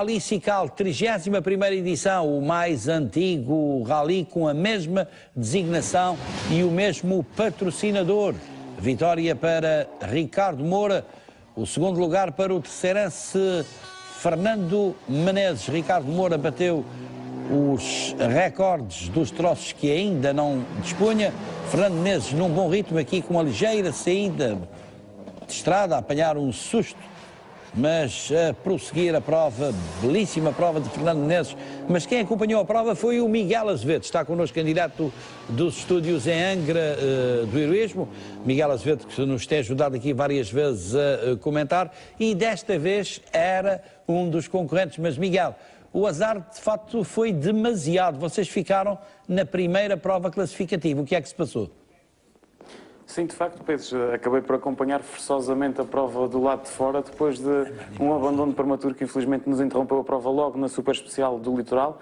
Rally Sical, 31ª edição, o mais antigo rally com a mesma designação e o mesmo patrocinador. Vitória para Ricardo Moura, o segundo lugar para o terceirense Fernando Menezes. Ricardo Moura bateu os recordes dos troços que ainda não dispunha. Fernando Menezes num bom ritmo aqui com uma ligeira saída de estrada, a apanhar um susto, mas a prosseguir a prova, belíssima prova de Fernando Menezes. Mas quem acompanhou a prova foi o Miguel Azevedo, está connosco em direto dos estúdios em Angra do Heroísmo. Miguel Azevedo, que nos tem ajudado aqui várias vezes a comentar, e desta vez era um dos concorrentes. Mas Miguel, o azar de facto foi demasiado, vocês ficaram na primeira prova classificativa, o que é que se passou? Sim, de facto, Pedro, acabei por acompanhar forçosamente a prova do lado de fora, depois de um abandono prematuro que infelizmente nos interrompeu a prova logo na Super Especial do Litoral.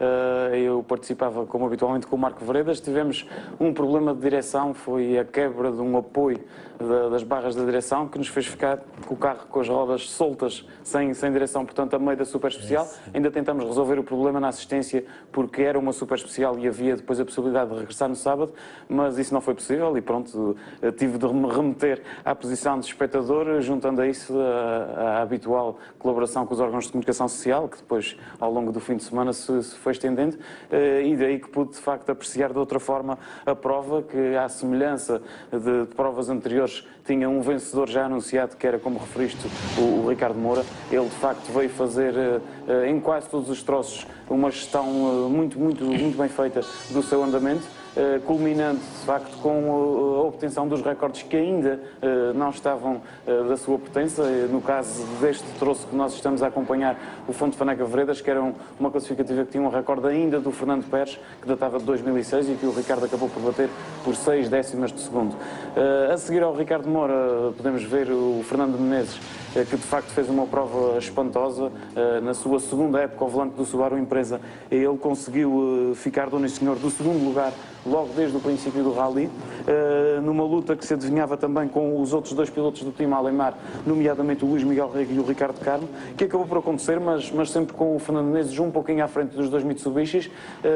Eu participava, como habitualmente, com o Marco Veredas. Tivemos um problema de direção, foi a quebra de um apoio das barras da direção, que nos fez ficar com o carro com as rodas soltas, sem direção, portanto, a meio da Super Especial. Ainda tentamos resolver o problema na assistência, porque era uma Super Especial e havia depois a possibilidade de regressar no sábado, mas isso não foi possível e pronto, tive de me remeter à posição de espectador, juntando a isso a habitual colaboração com os órgãos de comunicação social, que depois, ao longo do fim de semana, se foi estendendo, e daí que pude, de facto, apreciar de outra forma a prova, que, à semelhança de provas anteriores, tinha um vencedor já anunciado, que era, como referiste, o Ricardo Moura. Ele, de facto, veio fazer, em quase todos os troços, uma gestão muito bem feita do seu andamento, culminando, de facto, com a obtenção dos recordes que ainda não estavam da sua pertença. No caso deste troço que nós estamos a acompanhar, o Fonte Faneca Veredas, que era uma classificativa que tinha um recorde ainda do Fernando Pérez, que datava de 2006 e que o Ricardo acabou por bater por 6 décimas de segundo. A seguir ao Ricardo Moura, podemos ver o Fernando Menezes, que de facto fez uma prova espantosa. Na sua segunda época ao volante do Subaru Empresa, ele conseguiu ficar dono e senhor do segundo lugar logo desde o princípio do rally, numa luta que se adivinhava também com os outros dois pilotos do time Alemar, nomeadamente o Luís Miguel Rego e o Ricardo Carmo, que acabou por acontecer, mas sempre com o Fernando Menezes um pouquinho à frente dos dois Mitsubishis,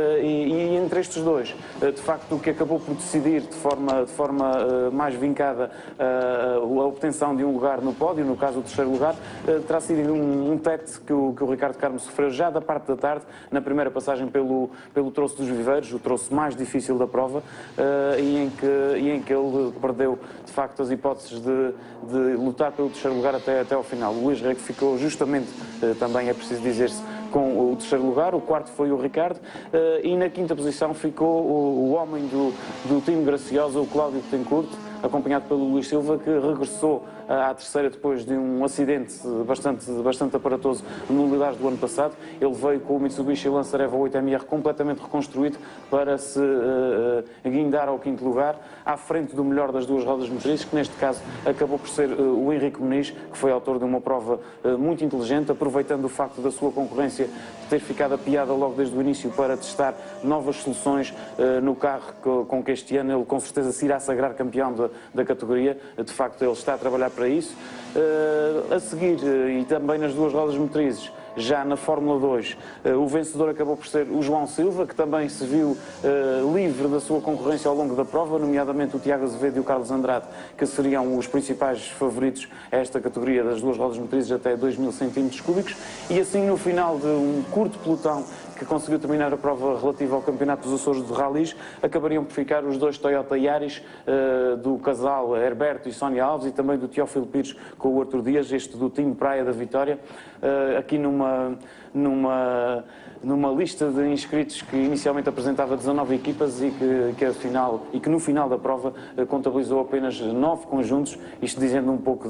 e entre estes dois, de facto, o que acabou por decidir de forma mais vincada a obtenção de um lugar no pódio, no caso o terceiro lugar, terá sido um tete que o Ricardo Carmo sofreu já da parte da tarde, na primeira passagem pelo troço dos Viveiros, o troço mais difícil da prova, e em que ele perdeu, de facto, as hipóteses de lutar pelo terceiro lugar até ao final. O Luís Rego ficou justamente, também é preciso dizer-se, com o terceiro lugar. O quarto foi o Ricardo, e na quinta posição ficou o homem do time Graciosa, o Cláudio Betancourt, acompanhado pelo Luís Silva, que regressou à terceira depois de um acidente bastante aparatoso no Lilás do ano passado. Ele veio com o Mitsubishi Lancer Evo 8MR completamente reconstruído para se guindar ao quinto lugar, à frente do melhor das duas rodas motrizes, que neste caso acabou por ser o Henrique Muniz, que foi autor de uma prova muito inteligente, aproveitando o facto da sua concorrência ter ficado apiada logo desde o início para testar novas soluções no carro com que este ano ele com certeza se irá sagrar campeão da categoria. De facto, ele está a trabalhar para isso. A seguir, e também nas duas rodas motrizes, já na Fórmula 2, o vencedor acabou por ser o João Silva, que também se viu livre da sua concorrência ao longo da prova, nomeadamente o Tiago Azevedo e o Carlos Andrade, que seriam os principais favoritos a esta categoria das duas rodas motrizes até 2.000 cm3. E assim, no final de um curto pelotão que conseguiu terminar a prova relativa ao Campeonato dos Açores de Rallys, acabariam por ficar os dois Toyota Yaris do casal Herberto e Sónia Alves, e também do Teófilo Pires com o Artur Dias, este do time Praia da Vitória, aqui numa lista de inscritos que inicialmente apresentava 19 equipas e que no final da prova contabilizou apenas 9 conjuntos, isto dizendo um pouco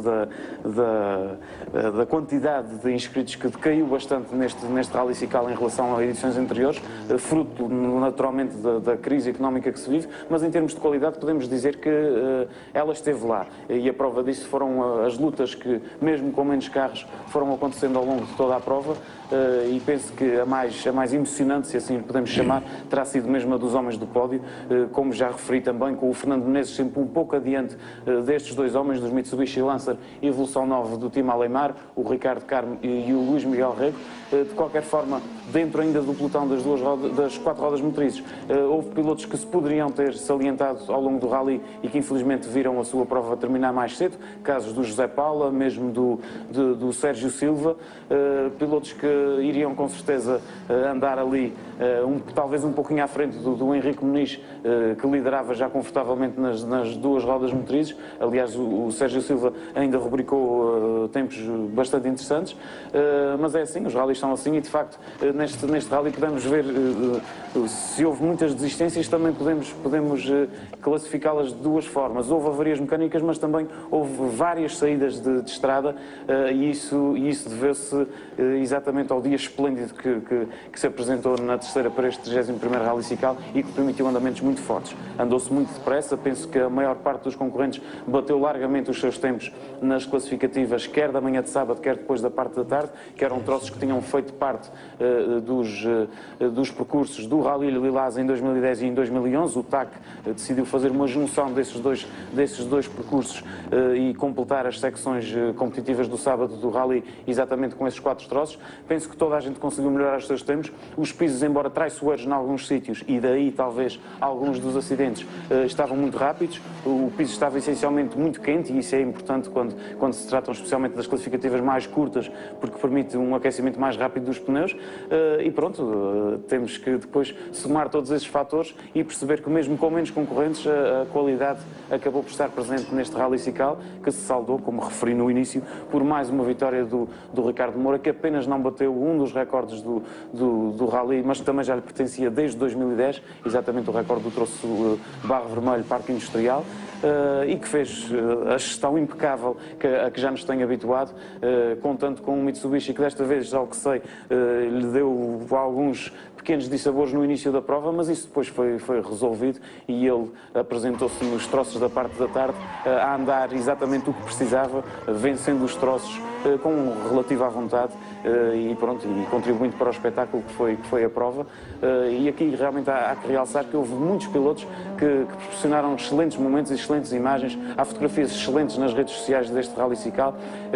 da quantidade de inscritos que decaiu bastante neste Rally Sical em relação a edições edições anteriores, fruto naturalmente da crise económica que se vive, mas em termos de qualidade podemos dizer que ela esteve lá. E a prova disso foram as lutas que, mesmo com menos carros, foram acontecendo ao longo de toda a prova. E penso que a mais emocionante, se assim podemos chamar, terá sido mesmo a dos homens do pódio, como já referi também, com o Fernando Menezes sempre um pouco adiante destes dois homens, dos Mitsubishi Lancer e Evolução 9 do time Alemar, o Ricardo Carmo e o Luís Miguel Rego. De qualquer forma, dentro ainda do pelotão das 4 rodas motrizes, houve pilotos que se poderiam ter salientado ao longo do rally e que infelizmente viram a sua prova terminar mais cedo, casos do José Paula, mesmo do Sérgio Silva, pilotos que iriam com certeza andar ali talvez um pouquinho à frente do Henrique Muniz, que liderava já confortavelmente nas 2 rodas motrizes. Aliás, o Sérgio Silva ainda rubricou tempos bastante interessantes, mas é assim, os rallies são assim e de facto neste rally podemos ver se houve muitas desistências, também podemos classificá-las de 2 formas. Houve avarias mecânicas, mas também houve várias saídas de estrada e isso deveu-se exatamente ao dia esplêndido que se apresentou na terceira para este 31º Rally Sical e que permitiu andamentos muito fortes. Andou-se muito depressa, penso que a maior parte dos concorrentes bateu largamente os seus tempos nas classificativas, quer da manhã de sábado, quer depois da parte da tarde, que eram troços que tinham feito parte dos percursos do Rally Lilás em 2010 e em 2011. O TAC decidiu fazer uma junção desses dois percursos e completar as secções competitivas do sábado do Rally exatamente com esses 4 troços. Penso que toda a gente conseguiu melhorar os seus tempos. Os pisos, embora traiçoeiros em alguns sítios, e daí talvez alguns dos acidentes, estavam muito rápidos. O piso estava essencialmente muito quente e isso é importante quando se tratam especialmente das classificativas mais curtas, porque permite um aquecimento mais rápido dos pneus. E pronto, temos que depois somar todos esses fatores e perceber que mesmo com menos concorrentes a qualidade acabou por estar presente neste Rally Sical, que se saldou, como referi no início, por mais uma vitória do Ricardo Moura, que apenas não bateu um dos recordes do Rally, mas que também já lhe pertencia desde 2010, exatamente o recorde do troço Barro Vermelho Parque Industrial, e que fez a gestão impecável a que já nos tem habituado, contando com um Mitsubishi que desta vez, ao que sei, lhe deu alguns pequenos dissabores no início da prova, mas isso depois foi resolvido e ele apresentou-se nos troços da parte da tarde a andar exatamente o que precisava, vencendo os troços com relativa vontade e pronto, e contribuindo para o espetáculo que foi a prova. E aqui realmente há que realçar que houve muitos pilotos que proporcionaram excelentes momentos e excelentes imagens. Há fotografias excelentes nas redes sociais deste Rally Sical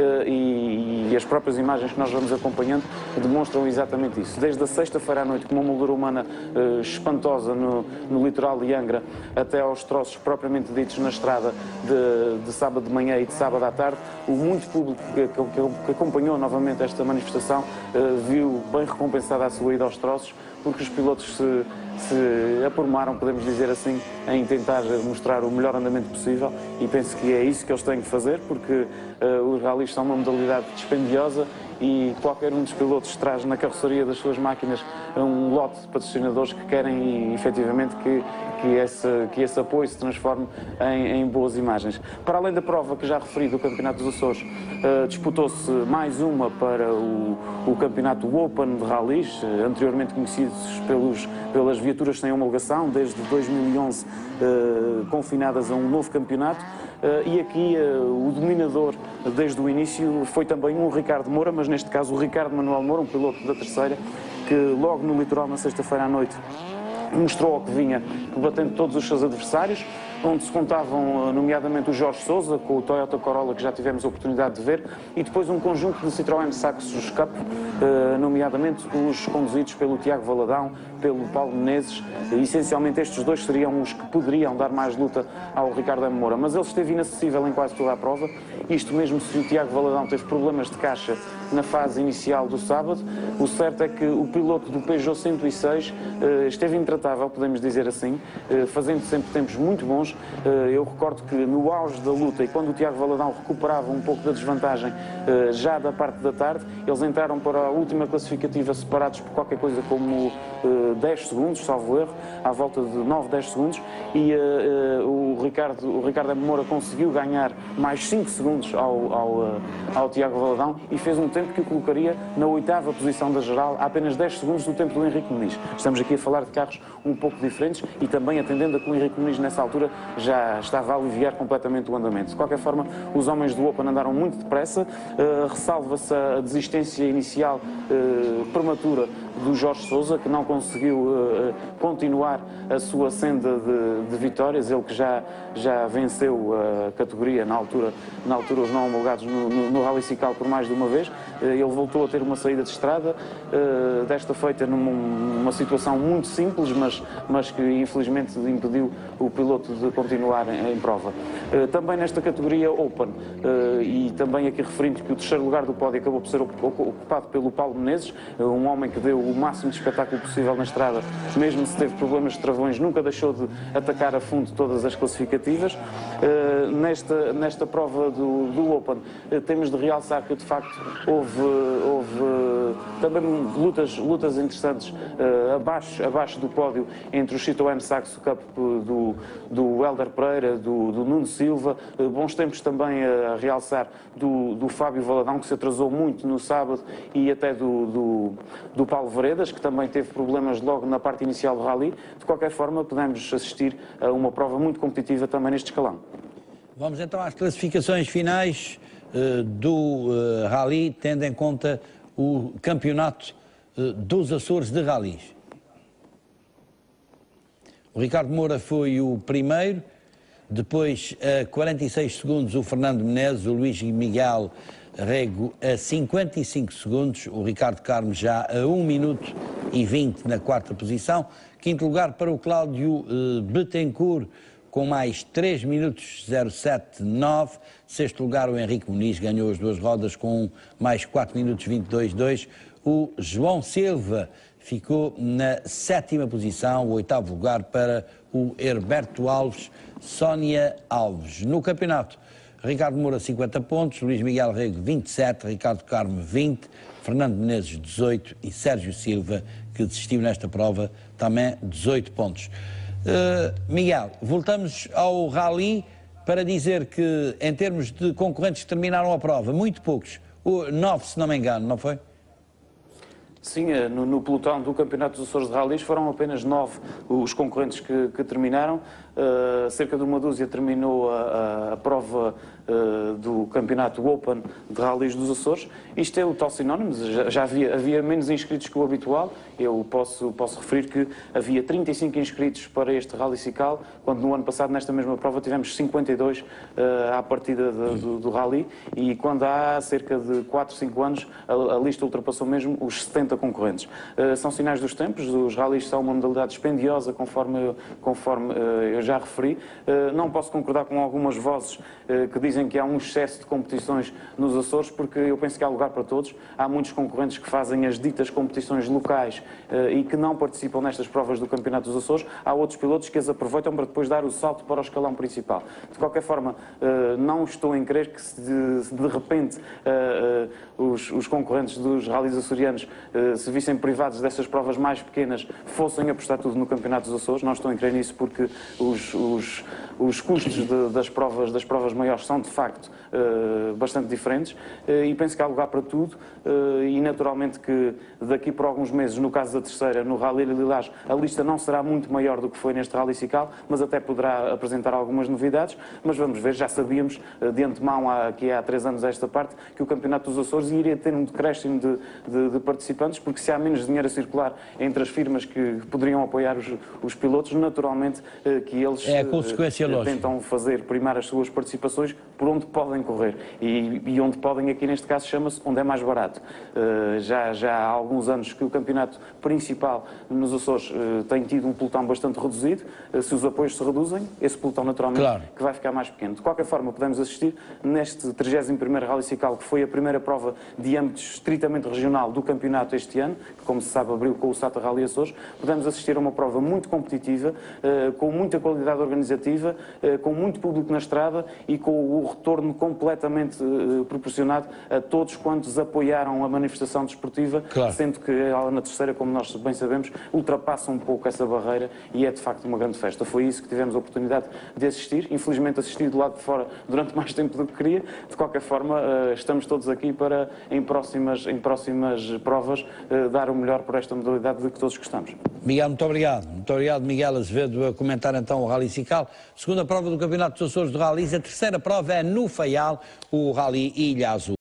e as próprias imagens que nós vamos acompanhando demonstram exatamente isso. Desde a sexta-feira à noite, com uma moldura humana espantosa no litoral de Angra, até aos troços propriamente ditos na estrada de sábado de manhã e de sábado à tarde, o muito público que acompanhou novamente esta manifestação viu bem recompensada a sua ida aos troços, porque os pilotos se apurmaram, podemos dizer assim, em tentar mostrar o melhor andamento possível e penso que é isso que eles têm que fazer, porque os rallies são uma modalidade dispendiosa e qualquer um dos pilotos traz na carroceria das suas máquinas um lote de patrocinadores que querem efetivamente que esse apoio se transforme em boas imagens. Para além da prova que já referi do Campeonato dos Açores, disputou-se mais uma para o Campeonato Open de Rallys, anteriormente conhecidos pelas viaturas sem homologação, desde 2011 confinadas a um novo campeonato. E aqui o dominador desde o início foi também um Ricardo Moura, mas neste caso o Ricardo Manuel Moura, um piloto da terceira, que logo no litoral na sexta-feira à noite mostrou ao que vinha, batendo todos os seus adversários, onde se contavam nomeadamente o Jorge Sousa, com o Toyota Corolla que já tivemos a oportunidade de ver, e depois um conjunto de Citroën Saxos Cup, nomeadamente os conduzidos pelo Tiago Valadão, pelo Paulo Menezes. Essencialmente estes dois seriam os que poderiam dar mais luta ao Ricardo M. Moura, mas ele esteve inacessível em quase toda a prova, isto mesmo se o Tiago Valadão teve problemas de caixa na fase inicial do sábado. O certo é que o piloto do Peugeot 106 esteve intratável, podemos dizer assim, fazendo sempre tempos muito bons, Açores. Eu recordo que no auge da luta e quando o Tiago Valadão recuperava um pouco da desvantagem já da parte da tarde, eles entraram para a última classificativa separados por qualquer coisa como 10 segundos, salvo erro, à volta de 9, 10 segundos, e o Ricardo M. Moura conseguiu ganhar mais 5 segundos ao Tiago Valadão e fez um tempo que o colocaria na 8ª posição da geral, a apenas 10 segundos do tempo do Henrique Muniz. Estamos aqui a falar de carros um pouco diferentes e também atendendo a que o Henrique Muniz nessa altura já estava a aliviar completamente o andamento. De qualquer forma, os homens do Open andaram muito depressa, ressalva-se a desistência inicial prematura do Jorge Sousa, que não conseguiu continuar a sua senda de vitórias, ele que já venceu a categoria na altura os não homologados no Rally Sical por mais de uma vez. Ele voltou a ter uma saída de estrada, desta feita numa situação muito simples, mas que infelizmente impediu o piloto de continuar em prova. Também nesta categoria Open, e também aqui referindo que o terceiro lugar do pódio acabou por ser ocupado pelo Paulo Menezes, um homem que deu o máximo de espetáculo possível na estrada, mesmo se teve problemas de travões, nunca deixou de atacar a fundo todas as classificativas. Nesta prova do Open, temos de realçar que de facto houve também lutas interessantes abaixo do pódio entre o Citroën Saxo Cup do Hélder Pereira, do Nuno Silva, bons tempos também a realçar do Fábio Valadão, que se atrasou muito no sábado, e até do Paulo Veredas, que também teve problemas logo na parte inicial do rally. De qualquer forma, podemos assistir a uma prova muito competitiva também neste escalão. Vamos então às classificações finais do rally, tendo em conta o campeonato dos Açores de rallies. O Ricardo Moura foi o primeiro, depois a 46 segundos o Fernando Menezes, o Luís Miguel Rego a 55 segundos, o Ricardo Carmo já a 1 minuto e 20 na 4ª posição. Quinto lugar para o Cláudio Betancourt com mais 3 minutos 07,9. Sexto lugar o Henrique Muniz, ganhou as duas rodas com mais 4 minutos 22,2. O João Silva ficou na 7ª posição, o 8º lugar para o Herberto Alves, Sónia Alves. No campeonato, Ricardo Moura 50 pontos, Luís Miguel Rego 27, Ricardo Carmo 20, Fernando Menezes 18 e Sérgio Silva, que desistiu nesta prova, também 18 pontos. Miguel, voltamos ao rally para dizer que em termos de concorrentes que terminaram a prova, muito poucos, 9 se não me engano, não foi? Sim, no pelotão do Campeonato dos Açores de Rallys foram apenas 9 os concorrentes que terminaram. Cerca de uma dúzia terminou a prova do Campeonato Open de Rallys dos Açores. Isto é o tal sinónimo, já havia menos inscritos que o habitual. Eu posso referir que havia 35 inscritos para este Rally Sical, quando no ano passado, nesta mesma prova, tivemos 52 à partida do Rally, e quando há cerca de 4, 5 anos, a lista ultrapassou mesmo os 70 concorrentes. São sinais dos tempos, os rallies são uma modalidade dispendiosa, conforme eu já referi. Não posso concordar com algumas vozes que dizem que há um excesso de competições nos Açores, porque eu penso que há lugar para todos. Há muitos concorrentes que fazem as ditas competições locais e que não participam nestas provas do Campeonato dos Açores. Há outros pilotos que as aproveitam para depois dar o salto para o escalão principal. De qualquer forma, não estou em crer que se de repente os concorrentes dos rallies açorianos se vissem privados dessas provas mais pequenas, fossem apostar tudo no Campeonato dos Açores. Não estou em crer nisso, porque os custos das provas maiores são de facto bastante diferentes, e penso que há lugar para tudo, e naturalmente que daqui por alguns meses, no caso da terceira, no Rally Lilás, a lista não será muito maior do que foi neste Rally Sical, mas até poderá apresentar algumas novidades. Mas vamos ver, já sabíamos de antemão, aqui há 3 anos a esta parte, que o Campeonato dos Açores iria ter um decréscimo de participantes, porque se há menos dinheiro a circular entre as firmas que poderiam apoiar os pilotos, naturalmente que eles é a consequência lógica. Tentam fazer primar as suas participações por onde podem correr e onde podem, aqui neste caso chama-se onde é mais barato. Já há alguns anos que o campeonato principal nos Açores tem tido um pelotão bastante reduzido. Se os apoios se reduzem, esse pelotão naturalmente que vai ficar mais pequeno. De qualquer forma, podemos assistir neste 31º Rally Cicalo, que foi a primeira prova de âmbito estritamente regional do campeonato este ano, que, como se sabe, abriu com o SATA Rally Açores. Podemos assistir a uma prova muito competitiva, com muita qualidade organizativa, com muito público na estrada e com o retorno completamente proporcionado a todos quantos apoiaram a manifestação desportiva, sendo que ela na terceira, como nós bem sabemos, ultrapassa um pouco essa barreira e é de facto uma grande festa. Foi isso que tivemos a oportunidade de assistir, infelizmente assisti do lado de fora durante mais tempo do que queria. De qualquer forma, estamos todos aqui para, em próximas provas, dar o melhor por esta modalidade de que todos gostamos. Miguel, muito obrigado. Muito obrigado, Miguel Azevedo, a comentar então o Rally Cicalo. Segunda prova do Campeonato dos Açores de Rallys, a terceira prova é no Faial, o Rally Ilha Azul.